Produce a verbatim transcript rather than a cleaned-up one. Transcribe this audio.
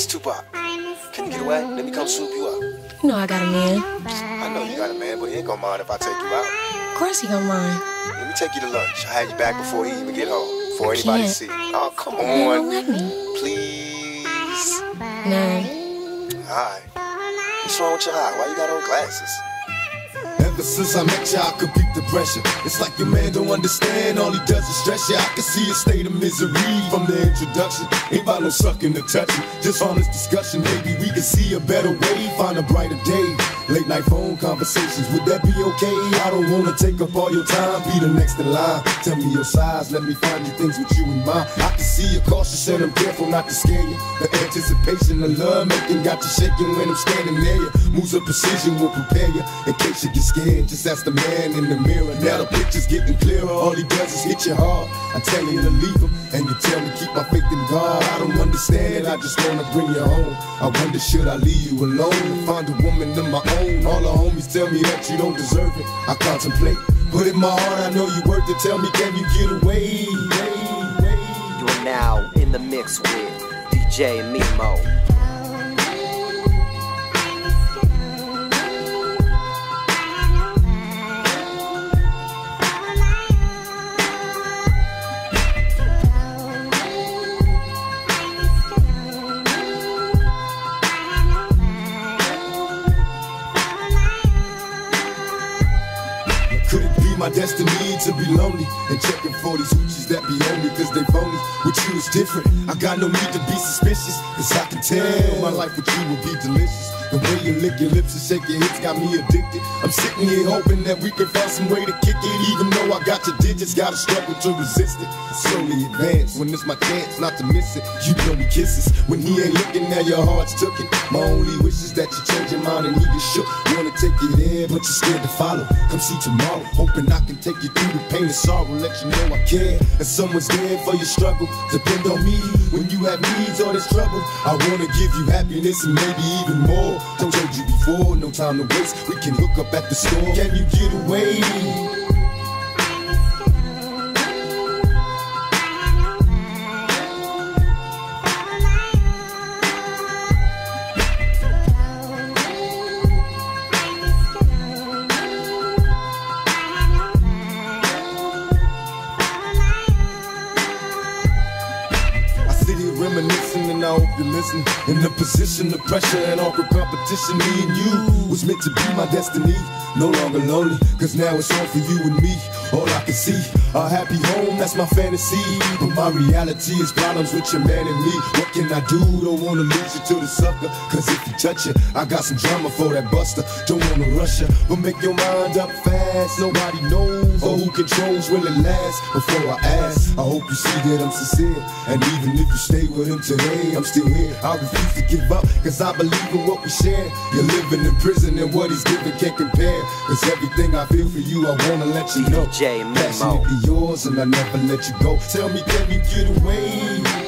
Mister Tupac, can you get away? Let me come swoop you up. You know I got a man. I know you got a man, but he ain't gonna mind if I take you out. Of course he gonna mind. Let me take you to lunch. I'll have you back before he even get home. Before I anybody can't. see. Oh, come You on. don't let me. Please. No. Alright. What's wrong with your eye? Why you got on glasses? Ever since I met you, I could beat the pressure. It's like your man don't understand, all he does is stress you. I can see a state of misery from the introduction. Ain't about no sucking or touching, just honest discussion. Maybe we can see a better way, find a brighter day. Late night phone conversations, would that be okay? I don't wanna take up all your time, be the next in line. Tell me your size, let me find you things with you in mind. I can see you're cautious and I'm careful not to scare you. The anticipation of love making got you shaking when I'm standing near you. Moves of precision will prepare you in case you get scared. Just ask the man in the mirror. Now the picture's getting clearer. All he does is hit you hard. I tell you to leave him, and you tell me keep my faith in God. I don't understand it, I just wanna bring you home. I wonder should I leave you alone and find a woman of my own. All the homies tell me that you don't deserve it. I contemplate, but in my heart I know you worth it. Tell me, can you get away? You are now in the mix with D J Mimo. My destiny to be lonely and checking for these hoochies that be on me cause they phony. With you is different, I got no need to be suspicious, cause I can tell my life with you will be delicious. The way you lick your lips and shake your hips got me addicted. I'm sitting here hoping that we can find some way to kick it. Even though I got your digits, gotta struggle to resist it. I slowly advance when it's my chance not to miss it. You blow me kisses when he ain't looking, now your heart's took it. My only wish is that you change your mind and he get shook. Wanna take it in, but you're scared to follow. Come see tomorrow, hoping I can take you through the pain and sorrow. Let you know I care, and someone's there for your struggle. Depend on me when you have needs or there's trouble. I wanna give you happiness and maybe even more. Told you before, no time to waste. We can hook up at the store. Can you get away? Reminiscing, and I hope you listen. In the position of pressure and awkward competition, me and you was meant to be my destiny. No longer lonely, cause now it's on for you and me. All I can see, a happy home, that's my fantasy. But my reality is problems with your man and me. What can I do? Don't wanna lose you to the sucker, cause if you touch it, I got some drama for that buster. Don't wanna rush you, but make your mind up fast. Nobody knows, or who controls will it last. Before I ask, I hope you see that I'm sincere. And even if you stay with him today, I'm still here. I refuse to give up, cause I believe in what we share. You're living in prison and what he's giving can't compare. Cause everything I feel for you, I wanna let you know. D J Mimo. Passionately yours and I never let you go. Tell me, can you get away?